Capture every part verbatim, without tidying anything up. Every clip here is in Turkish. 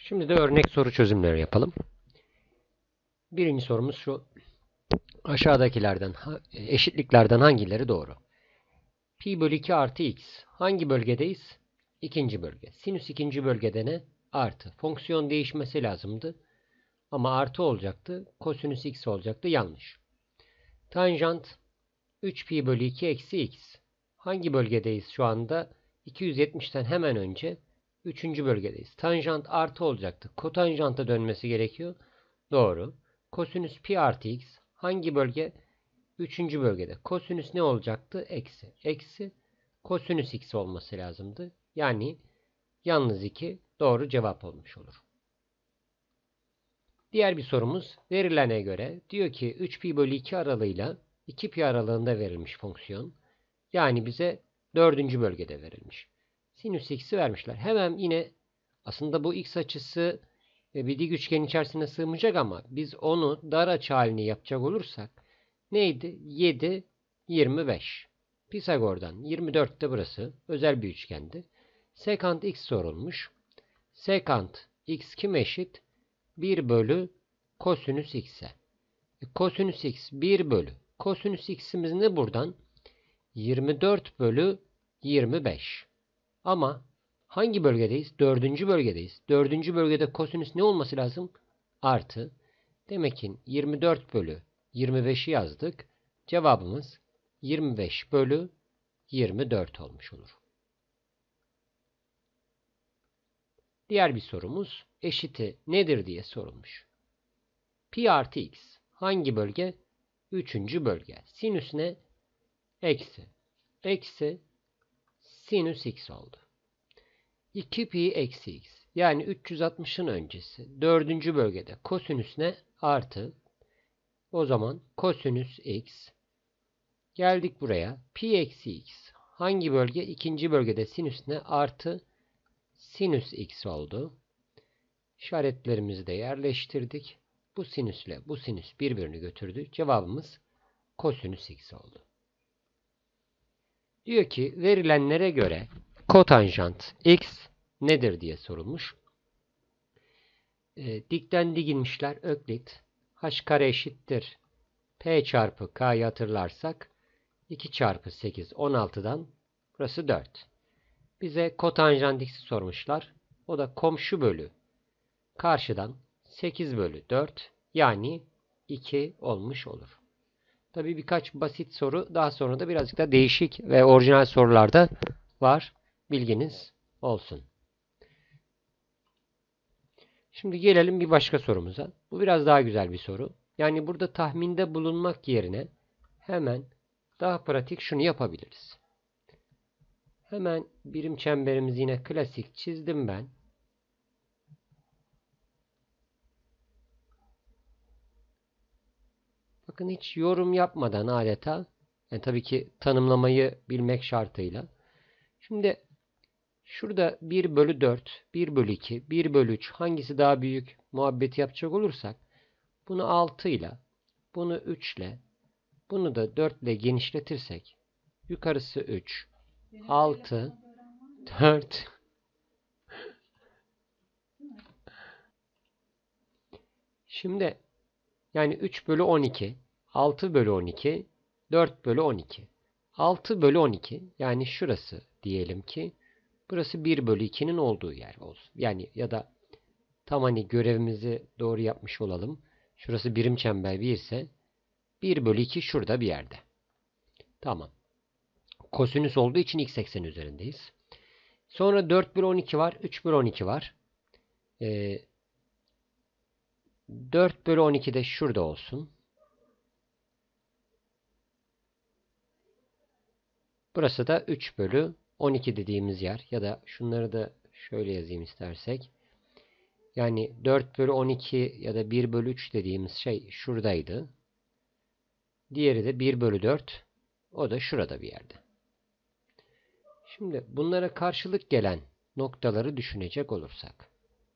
Şimdi de örnek soru çözümleri yapalım. Birinci sorumuz şu. Aşağıdakilerden, eşitliklerden hangileri doğru? Pi bölü iki artı x. Hangi bölgedeyiz? İkinci bölge. Sinüs ikinci bölgede ne? Artı. Fonksiyon değişmesi lazımdı. Ama artı olacaktı. Kosinüs x olacaktı. Yanlış. Tanjant üç pi bölü iki eksi x. Hangi bölgedeyiz şu anda? iki yüz yetmişten hemen önce üçüncü bölgedeyiz. Tanjant artı olacaktı. Kotanjanta dönmesi gerekiyor. Doğru. Kosinüs pi artı x. Hangi bölge? Üçüncü bölgede. Kosinüs ne olacaktı? Eksi. Eksi kosinüs x olması lazımdı. Yani yalnız iki doğru cevap olmuş olur. Diğer bir sorumuz verilene göre diyor ki üç pi bölü iki aralığıyla iki pi aralığında verilmiş fonksiyon. Yani bize dördüncü bölgede verilmiş. Sinüs x'i vermişler. Hemen yine aslında bu x açısı bir dik üçgen içerisine sığmayacak ama biz onu dar açı halini yapacak olursak neydi? yedi, yirmi beş. Pisagor'dan yirmi dört de burası. Özel bir üçgendi. Sekant x sorulmuş. Sekant x kime eşit? bir bölü kosinüs x'e. E, kosinüs x bir bölü. Kosinüs x'imiz ne buradan? yirmi dört bölü yirmi beş. Ama hangi bölgedeyiz? Dördüncü bölgedeyiz. Dördüncü bölgede kosinüs ne olması lazım? Artı. Demek ki yirmi dört bölü yirmi beşi yazdık. Cevabımız yirmi beş bölü yirmi dört olmuş olur. Diğer bir sorumuz eşiti nedir diye sorulmuş. Pi artı x. Hangi bölge? Üçüncü bölge. Sinüs ne? Eksi. Eksi sinüs x oldu. iki pi eksi x. Yani üç yüz altmışın öncesi. Dördüncü bölgede. Kosinüs ne? Artı. O zaman kosinüs x. Geldik buraya. Pi eksi x. Hangi bölge? İkinci bölgede sinüs ne? Artı sinüs x oldu. İşaretlerimizi de yerleştirdik. Bu sinüsle bu sinüs birbirini götürdü. Cevabımız kosinüs x oldu. Diyor ki verilenlere göre kotanjant x nedir diye sorulmuş. E, dikten dik inmişler. Öklit h kare eşittir p çarpı k'yı hatırlarsak iki çarpı sekiz on altıdan burası dört. Bize kotanjant x'i sormuşlar. O da komşu bölü karşıdan sekiz bölü dört yani iki olmuş olur. Tabii birkaç basit soru daha sonra da birazcık da değişik ve orijinal sorularda var. Bilginiz olsun. Şimdi gelelim bir başka sorumuza. Bu biraz daha güzel bir soru. Yani burada tahminde bulunmak yerine hemen daha pratik şunu yapabiliriz. Hemen birim çemberimizi yine klasik çizdim ben. Bakın hiç yorum yapmadan adeta, yani tabii ki tanımlamayı bilmek şartıyla. Şimdi şurada bir bölü dört, bir bölü iki, bir bölü üç hangisi daha büyük muhabbeti yapacak olursak bunu altı ile, bunu üç ile, bunu da dört ile genişletirsek yukarısı üç, altı, dört. Şimdi yani üç bölü on iki, altı bölü on iki, dört bölü on iki. altı bölü on iki yani şurası diyelim ki burası bir bölü iki'nin olduğu yer olsun. Yani ya da tam hani görevimizi doğru yapmış olalım. Şurası birim çember bir ise bir bölü iki şurada bir yerde. Tamam. Kosinüs olduğu için x ekseni üzerindeyiz. Sonra dört bölü on iki var. üç bölü on iki var. Ee, dört bölü on iki de şurada olsun. Burası da üç bölü on iki dediğimiz yer. Ya da şunları da şöyle yazayım istersek. Yani dört bölü on iki ya da bir bölü üç dediğimiz şey şuradaydı. Diğeri de bir bölü dört. O da şurada bir yerde. Şimdi bunlara karşılık gelen noktaları düşünecek olursak.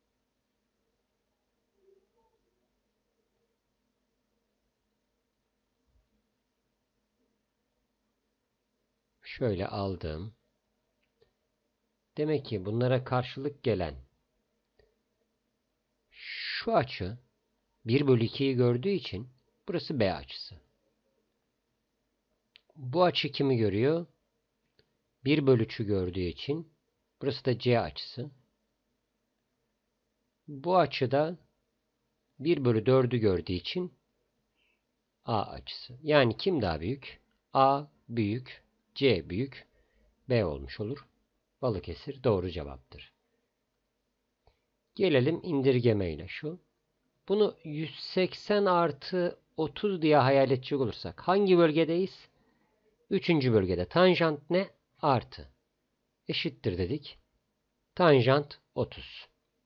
Şöyle aldım. Demek ki bunlara karşılık gelen şu açı bir bölü ikiyi gördüğü için burası B açısı. Bu açı kimi görüyor? bir bölü üçü gördüğü için burası da C açısı. Bu açıda bir bölü dördü gördüğü için A açısı. Yani kim daha büyük? A büyük, C büyük, B olmuş olur. Balıkesir doğru cevaptır. Gelelim indirgemeyle şu. Bunu yüz seksen artı otuz diye hayal edecek olursak hangi bölgedeyiz? Üçüncü bölgede. Tanjant ne? Artı. Eşittir dedik. Tanjant otuz.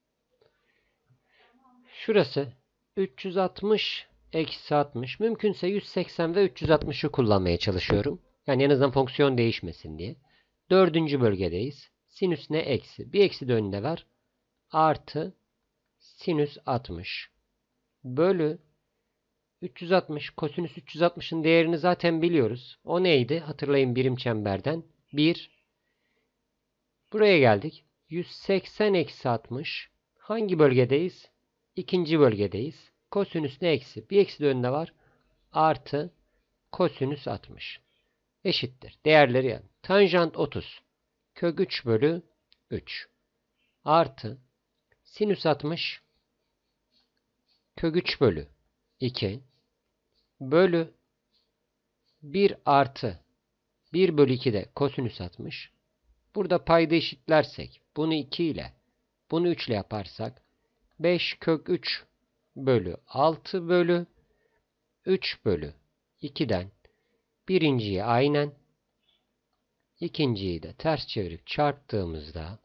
Şurası üç yüz altmış eksi altmış. Mümkünse yüz seksen ve üç yüz altmışı kullanmaya çalışıyorum. Yani en azından fonksiyon değişmesin diye. Dördüncü bölgedeyiz. Sinüs ne? Eksi. Bir eksi de önünde var. Artı sinüs altmış. Bölü üç yüz altmış. Kosinüs üç yüz altmışın değerini zaten biliyoruz. O neydi? Hatırlayın birim çemberden. bir. Buraya geldik. yüz seksen eksi altmış. Hangi bölgedeyiz? İkinci bölgedeyiz. Kosinüs ne? Eksi. Bir eksi de önünde var. Artı kosinüs altmış. Eşittir. Değerleri yani. Tanjant otuz. Kök üç bölü üç. Artı sinüs altmış. Kök üç bölü iki. Bölü bir artı bir bölü iki de kosinüs altmış. Burada payda eşitlersek bunu iki ile bunu üç ile yaparsak beş kök üç bölü altı bölü üç bölü iki'den birinciyi aynen, ikinciyi de ters çevirip çarptığımızda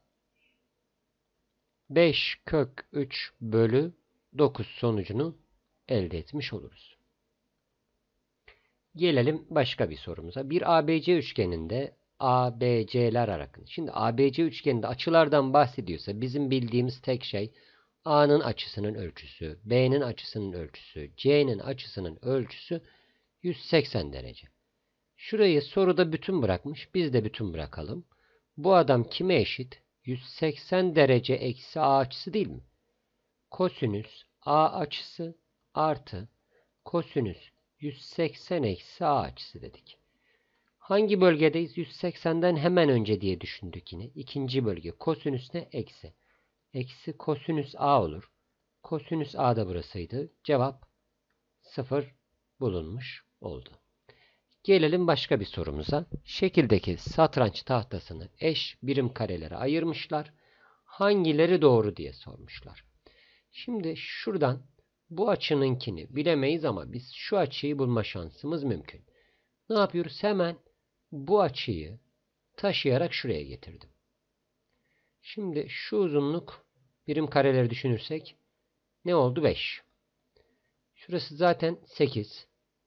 beş kök üç bölü dokuz sonucunu elde etmiş oluruz. Gelelim başka bir sorumuza. Bir A B C üçgeninde A B C'ler arakın. Şimdi A B C üçgeninde açılardan bahsediyorsa bizim bildiğimiz tek şey A'nın açısının ölçüsü, B'nin açısının ölçüsü, C'nin açısının ölçüsü yüz seksen derece. Şurayı soruda bütün bırakmış. Biz de bütün bırakalım. Bu adam kime eşit? yüz seksen derece eksi A açısı değil mi? Kosinüs A açısı artı kosinüs yüz seksen eksi A açısı dedik. Hangi bölgedeyiz? yüz seksenden hemen önce diye düşündük yine. İkinci bölge. Kosinüs ne? Eksi. Eksi kosinüs A olur. Kosinüs A da burasıydı. Cevap sıfır bulunmuş oldu. Gelelim başka bir sorumuza. Şekildeki satranç tahtasını eş birim karelere ayırmışlar. Hangileri doğru diye sormuşlar. Şimdi şuradan bu açınınkini bilemeyiz ama biz şu açıyı bulma şansımız mümkün. Ne yapıyoruz? Hemen bu açıyı taşıyarak şuraya getirdim. Şimdi şu uzunluk birim kareleri düşünürsek ne oldu? beş. Şurası zaten sekiz.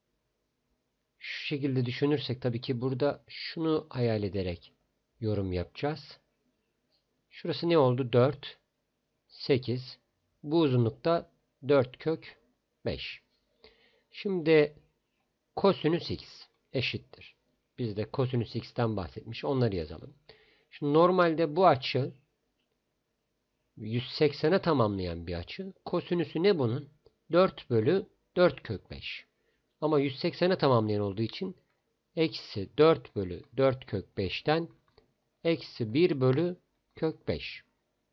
Şu şekilde düşünürsek tabii ki burada şunu hayal ederek yorum yapacağız. Şurası ne oldu? dört, sekiz. Bu uzunlukta dört kök beş. Şimdi kosinüs x eşittir. Biz de kosinüs x'ten bahsetmiş. Onları yazalım. Şimdi normalde bu açı yüz seksene tamamlayan bir açı. Kosinüsü ne bunun? dört bölü dört kök beş. Ama yüz seksene tamamlayan olduğu için eksi dört bölü dört kök beş'ten eksi bir bölü kök beş.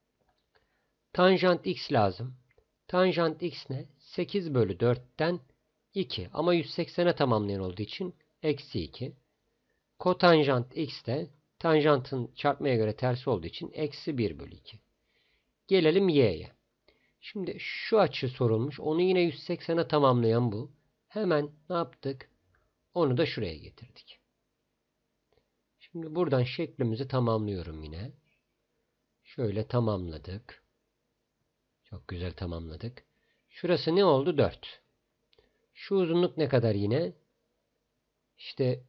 Tanjant x lazım. Tanjant x ne? sekiz bölü dört'ten iki. Ama yüz seksene tamamlayan olduğu için eksi iki. Kotanjant x de tanjantın çarpmaya göre tersi olduğu için eksi bir bölü iki. Gelelim y'ye. Şimdi şu açı sorulmuş. Onu yine yüz seksene tamamlayan bu. Hemen ne yaptık? Onu da şuraya getirdik. Şimdi buradan şeklimizi tamamlıyorum yine. Şöyle tamamladık. Çok güzel tamamladık. Şurası ne oldu? dört. Şu uzunluk ne kadar yine? İşte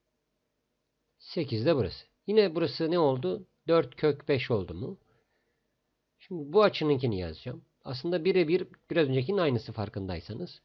sekiz de burası. Yine burası ne oldu? dört kök beş oldu mu? Şimdi bu açınınkini yazacağım. Aslında birebir biraz öncekinin aynısı farkındaysanız.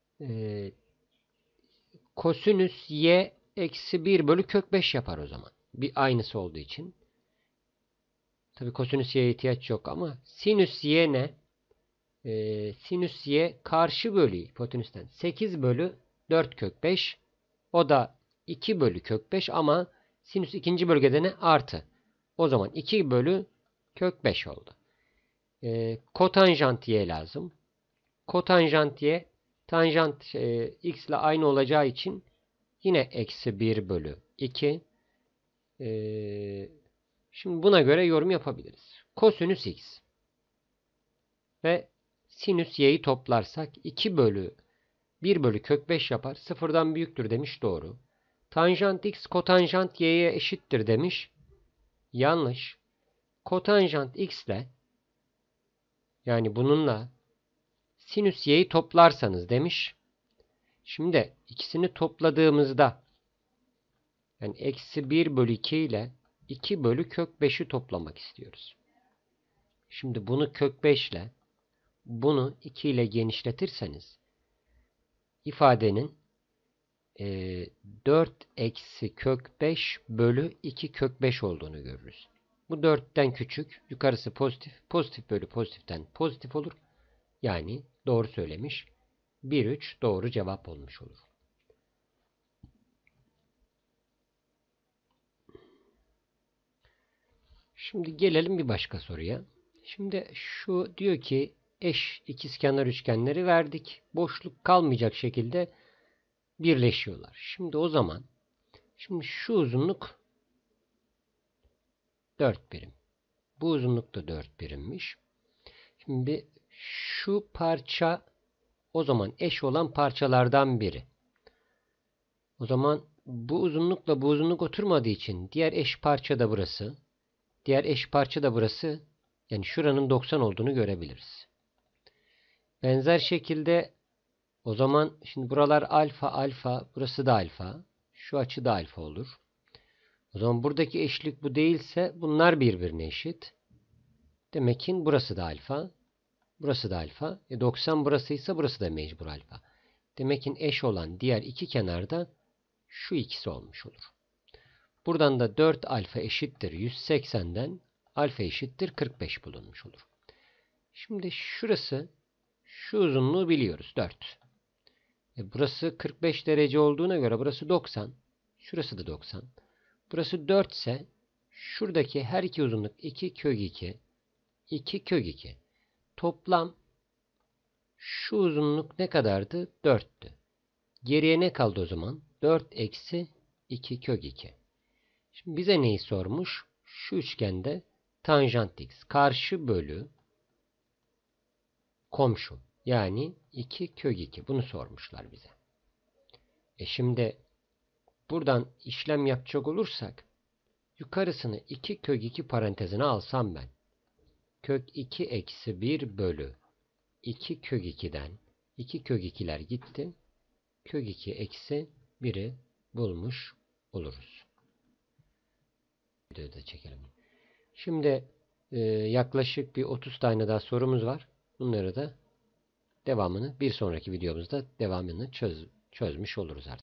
ee, kosinüs y eksi bir bölü kök beş yapar o zaman. bir aynısı olduğu için. Tabi kosinüs y'ye ihtiyaç yok ama sinüs y ne? Ee, sinüs y karşı bölü hipotenüsten sekiz bölü dört kök beş. O da iki bölü kök beş ama sinüs ikinci bölgede ne? Artı. O zaman iki bölü kök beş oldu. Ee, kotanjant y lazım. Kotanjant y tanjant e, x ile aynı olacağı için yine eksi bir bölü iki. Ee, şimdi buna göre yorum yapabiliriz. Kosinüs x ve sinüs y'yi toplarsak iki bölü bir bölü kök beş yapar. Sıfırdan büyüktür demiş. Doğru. Tanjant x kotanjant y'ye eşittir demiş. Yanlış. Kotanjant x ile yani bununla sinüs y'yi toplarsanız demiş. Şimdi ikisini topladığımızda yani eksi bir bölü iki ile iki bölü kök beşi toplamak istiyoruz. Şimdi bunu kök beş ile bunu iki ile genişletirseniz ifadenin e, dört eksi kök beş bölü iki kök beş olduğunu görürüz. Bu dörtten küçük. Yukarısı pozitif. Pozitif bölü pozitiften pozitif olur. Yani doğru söylemiş. bir üç doğru cevap olmuş olur. Şimdi gelelim bir başka soruya. Şimdi şu diyor ki eş ikizkenar üçgenleri verdik. Boşluk kalmayacak şekilde birleşiyorlar. Şimdi o zaman şimdi şu uzunluk dört birim. Bu uzunluk da dört birimmiş. Şimdi şu parça o zaman eş olan parçalardan biri. O zaman bu uzunlukla bu uzunluk oturmadığı için diğer eş parça da burası. Diğer eş parça da burası. Yani şuranın doksan olduğunu görebiliriz. Benzer şekilde o zaman şimdi buralar alfa alfa, burası da alfa. Şu açı da alfa olur. O zaman buradaki eşlik bu değilse bunlar birbirine eşit. Demek ki burası da alfa. Burası da alfa. E doksan burasıysa burası da mecbur alfa. Demek ki eş olan diğer iki kenarda şu ikisi olmuş olur. Buradan da dört alfa eşittir yüz seksenden alfa eşittir kırk beş bulunmuş olur. Şimdi şurası şu uzunluğu biliyoruz dört. E burası kırk beş derece olduğuna göre burası doksan. Şurası da doksan. Burası dört ise şuradaki her iki uzunluk iki kök iki. iki kök iki. Toplam şu uzunluk ne kadardı? dörttü. Geriye ne kaldı o zaman? dört eksi iki kök iki. Şimdi bize neyi sormuş? Şu üçgende tanjant x karşı bölü komşu. Yani iki kök iki. Bunu sormuşlar bize. E şimdi buradan işlem yapacak olursak yukarısını iki kök iki parantezine alsam ben. Kök iki eksi bir bölü iki kök iki'den iki kök iki'ler gitti. Kök iki eksi bir'i bulmuş oluruz. Videoyu da çekelim. Şimdi e, yaklaşık bir otuz tane daha sorumuz var. Bunları da devamını bir sonraki videomuzda devamını çöz, çözmüş oluruz artık.